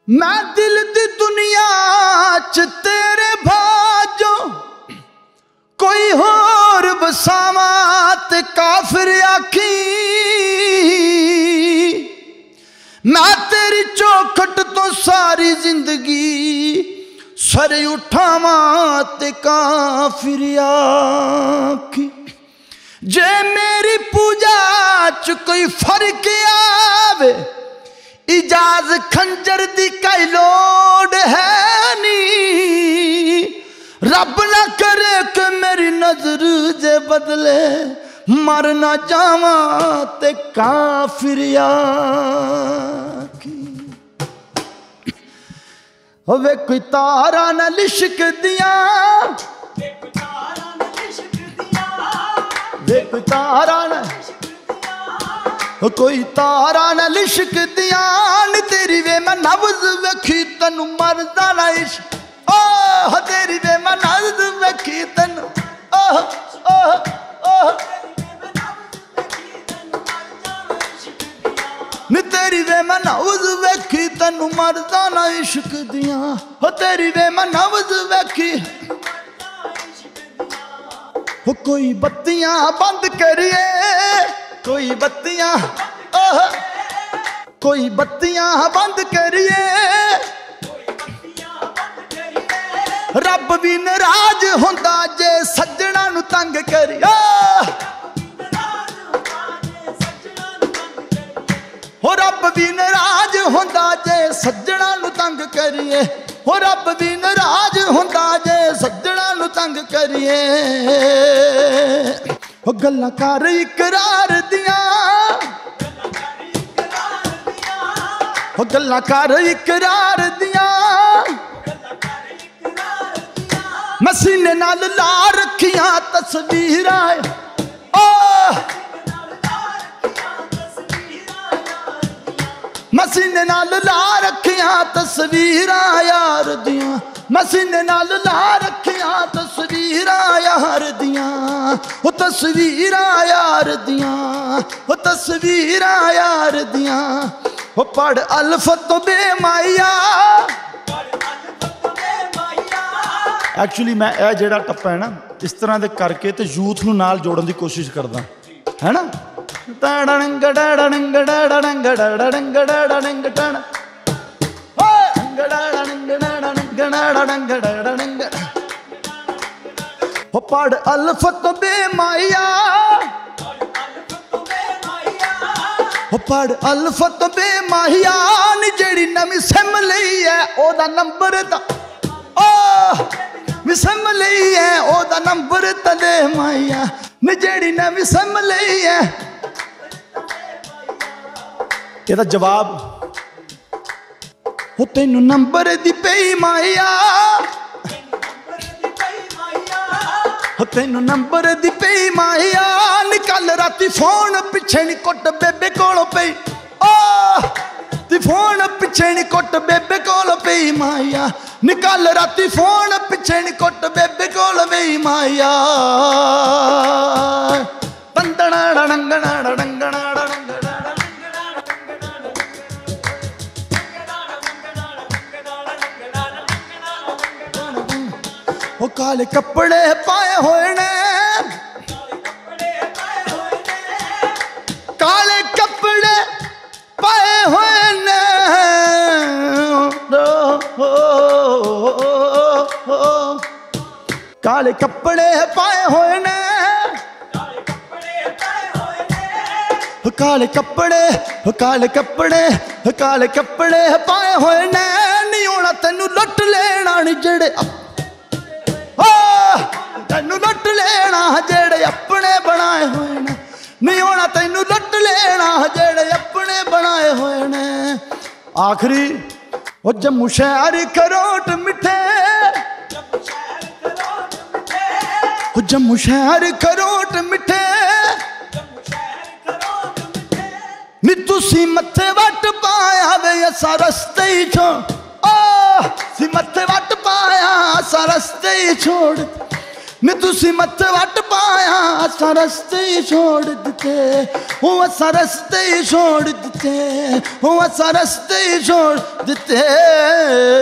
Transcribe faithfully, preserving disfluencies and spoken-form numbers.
मैं दिल दी दुनिया च तेरे भाजो कोई होर बसावा ते काफिर आखी। मैं तेरी चौखट तो सारी जिंदगी सर उठावा ते काफिर आखी। जे मेरी पूजा च कोई फर्क आवे इजाज खंजर दी कई लोड है नी। रब ना करे कि मेरी नजर जे बदले मर ना जावा ते काफिर आखी। वे कोई तारा न लिशक दिया वे कोई तारा न कोई तारा न लिशक दिया नी। तेरी वे मैं नब्ज वेखी तैनू मरदा ना इश्क। ओह तेरी वे मैं नब्ज वेखी तैनू ओह ओह ओह नी। तेरी वे मैं नब्ज वेखी तैनू मरदा ना इश्क दिया। हो तेरी वे मैं नब्ज वेखी। हो कोई बत्तियां बंद करिए कोई बत्तियां ओह कोई बत्तियां बंद करिए। रब भी नाराज होंदा जे सज्जणा नू तंग करिए। हो रब भी नाराज होंदा जे सज्जणा नू तंग करिए। हो रब भी नाराज होंदा जे सज्जणा नू तंग करिए। हो गल्लां कर इकरार दियां हो गल्लां कर इकरार दियां। मैं सीने नाल ला रखियां तस्वीरां ओह मैं सीने नाल ला रखियां तस्वीरां यार दियां। मैं सीने नाल ला रखियां तस्वीरां यार दियां। ओ तस्वीरां यार दियां ओ तस्वीरां यार दियां। ओ पढ़ अल्फत बेमाया। एक्चुअली मैं यह जिहड़ा टप्पा है ना इस तरह दे करके तो यूथ नूं नाल जोड़न की कोशिश करदा है ना। पढ़ अल्फत बेमाया पढ़ अल्फत बेमाया नी। जेड़ी नवीं सिम लई है ओदा नंबर दा ओह सिम लई है ओदा नंबर तले माया नी। जेड़ी नवीं सिम लई है ਇਹਦਾ जवाब हो तेनू नंबर दी पई माया हो तेनू नंबर दी पई माया नी। कल राती फोन पिछे नी कुट बेबे कोलों पई ओह ती फोन पिछे नी कुट बेबे कोलों पई माया नी। कल राती फोन पिछे नी कुट बेबे कोलों पई माया। तंदना डंगना डंगना वो काले कपड़े पाए हुए ने काले कपड़े पाए हुए ने। काले कपड़े पाए हुए ने काले कपड़े काले कपड़े काले कपड़े पाए हुए ने। नहीं होना तेनू लुट लेना नी जेड़े तेनू लुट लेना जेड़े अपने बनाए हुए ने। नहीं होना तेनू लुट लेना जेड़े अपने बनाए हुए ने। आखिरी वो जम्मू शहर खरोट मिठे वो जम्मू शहर खरोट मिठे नी। तुसी मत्थे वट पाया वे असा रस्ते ही छोड़ ओह सी मत्थे वट पाया असा रस्ते ही छोड़ नी। तुसी मत्थे वट पाया असा रस्ते ही छोड़ दिते वो असा रस्ते ही छोड़ दिते वो असा रस्ते ही छोड़ दिते। वे